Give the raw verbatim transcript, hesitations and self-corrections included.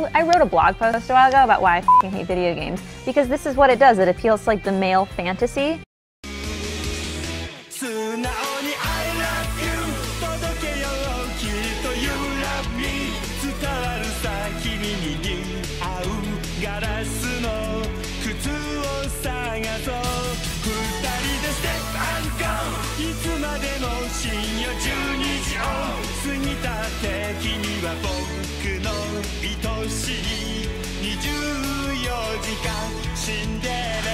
I, I wrote a blog post a while ago about why I f***ing hate video games, because this is what it does. It appeals to like the male fantasy. Cinderella